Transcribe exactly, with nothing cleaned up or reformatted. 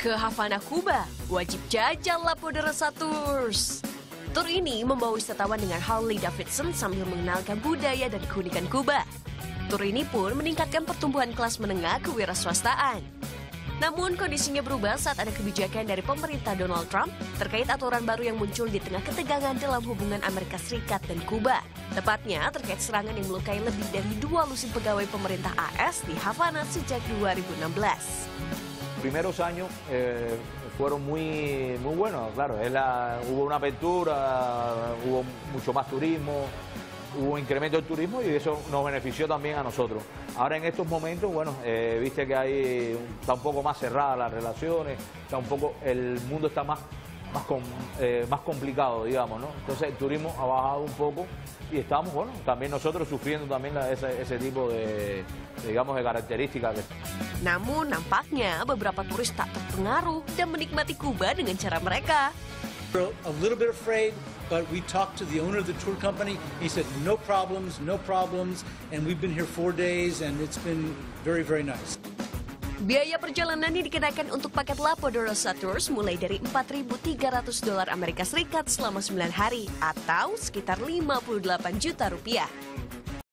Ke Havana, Kuba, wajib jajal La Poderosa Tours. Tur ini membawa wisatawan dengan Harley Davidson sambil mengenalkan budaya dan keunikan Kuba. Tur ini pun meningkatkan pertumbuhan kelas menengah kewirausahaan. Namun kondisinya berubah saat ada kebijakan dari pemerintah Donald Trump terkait aturan baru yang muncul di tengah ketegangan dalam hubungan Amerika Serikat dan Kuba. Tepatnya terkait serangan yang melukai lebih dari dua lusin pegawai pemerintah A S di Havana sejak dua ribu enam belas. Primeros años eh, fueron muy, muy buenos, claro, es la, hubo una apertura, hubo mucho más turismo, hubo incremento del turismo y eso nos benefició también a nosotros. Ahora en estos momentos, bueno, eh, viste que hay, está un poco más cerradas las relaciones, está un poco, el mundo está más, más, com, eh, más complicado, digamos, ¿no? Entonces el turismo ha bajado un poco y estamos, bueno, también nosotros sufriendo también la, ese, ese tipo de, de, digamos, de características. Namun nampaknya beberapa turis tak terpengaruh dan menikmati Kuba dengan cara mereka. We're a little bit afraid, but we talked to the owner of the tour company. He said no problems, no problems, and we've been here four days, and it's been very, very nice. Biaya perjalanan yang dikenakan untuk paket La Poderosa Tours mulai dari empat ribu tiga ratus dolar Amerika Serikat selama sembilan hari atau sekitar lima puluh delapan juta rupiah.